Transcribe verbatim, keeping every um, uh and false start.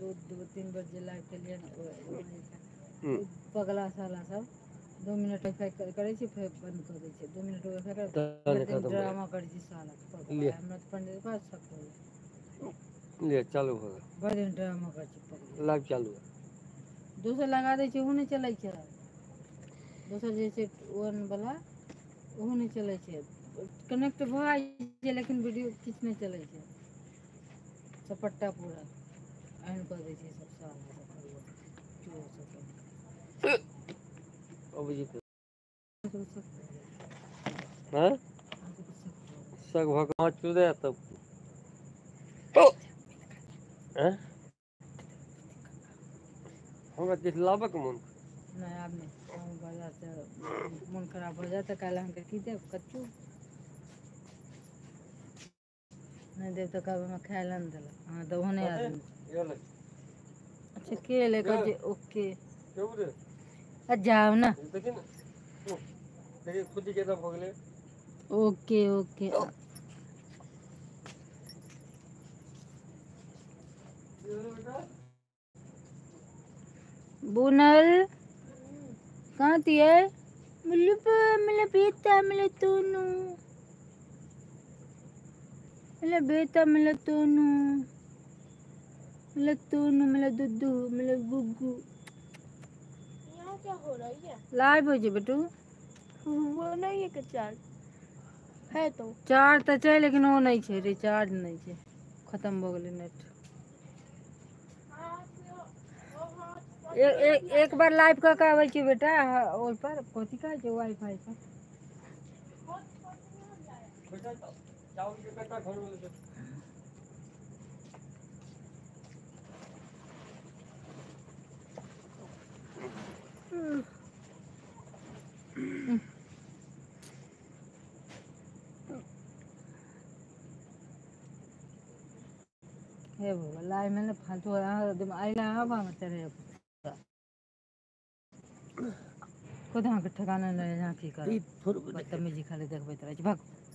दो दो तीन बजे लाइव के लिए पगला साला सब दो मिनट वाईफाई करे छी फिर बंद कर दै छी दो मिनट वाईफाई कर ड्रामा करे छी साला पगला हमरा तो पंडित का शक हो ले चालू हो बड़े ड्रामा कर छी पगला लाइव चालू है दूसरा लगा दै छी उ नहीं चलै छै दूसरा जैसे वन वाला वो नहीं चलै छै कनेक्ट भ जाइ छै लेकिन वीडियो किछ नहीं चलै छै सपट्टा पूरा एहन कर दै छै सब साला अभिजीत हैं सग भगवान चुदे तब हैं हमरा किछ लाबक मन नहीं आब नहीं बाजार से मन खराब हो जाए तो काल्हि अहाँके की देब कच्चू नहीं देव तो कहब हमरा खाय ला नहीं देलक हाँ तो ओहने आदमी अच्छा के लेकर जे ओके आ जाओ ना देखिए ना देखिए खुद ही कैसा भगले ओके ओके बुनल कहाँ थी है मिले मिले बेटा मिले तोनू मिले बेटा मिले तोनू मिले तोनू मिले दुद्धू मिले गुग्गू यहाँ क्या हो रहा है लाइव हो जे बेटू वो नहीं है कि चार्ज है तो चार्ज तो छै लेकिन वो नहीं छै रिचार्ज नहीं छै खत्म हो गए नेट ए, ए, एक बार लाइव कऽ के आबै छी बेटा ओइ पर कथी कहै छै वाईफाई पर चावल के कट्टा घर में हे बाबा लाइव में फालतू आइला हवा में तेरे खुद अहाँके ठिकाना नहीं जहाँ की कर बदतमीजी खाली देखबैत रहै छी भाग